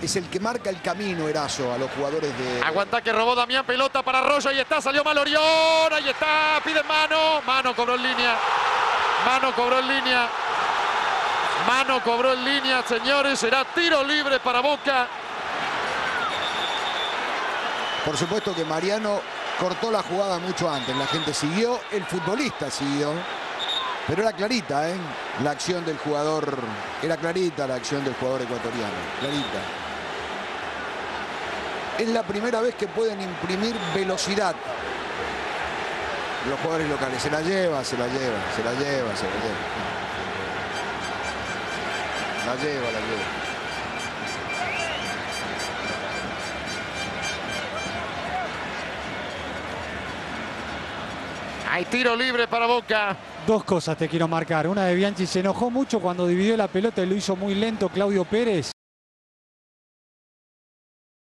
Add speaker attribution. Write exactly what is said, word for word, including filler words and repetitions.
Speaker 1: es el que marca el camino, Eraso, a los jugadores de...
Speaker 2: Aguanta que robó Damián, pelota para Arroyo, ahí está, salió mal Orión, ahí está, pide mano, mano cobró en línea, mano cobró en línea, mano cobró en línea, señores, será tiro libre para Boca.
Speaker 1: Por supuesto que Mariano cortó la jugada mucho antes, la gente siguió, el futbolista siguió, pero era clarita, ¿eh? La acción del jugador, era clarita la acción del jugador ecuatoriano, clarita. Es la primera vez que pueden imprimir velocidad los jugadores locales. Se la lleva, se la lleva, se la lleva, se la lleva. La lleva, la lleva.
Speaker 2: Hay tiro libre para Boca.
Speaker 3: Dos cosas te quiero marcar. Una de Bianchi, se enojó mucho cuando dividió la pelota y lo hizo muy lento Claudio Pérez.